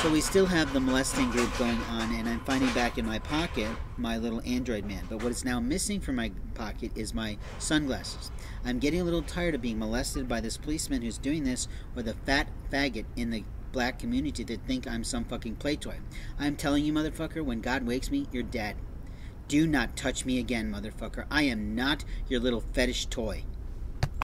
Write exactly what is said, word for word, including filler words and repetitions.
So we still have the molesting group going on, and I'm finding back in my pocket my little android man. But what is now missing from my pocket is my sunglasses. I'm getting a little tired of being molested by this policeman who's doing this, or the fat faggot in the black community that think I'm some fucking play toy. I'm telling you, motherfucker, when God wakes me, you're dead. Do not touch me again, motherfucker. I am not your little fetish toy.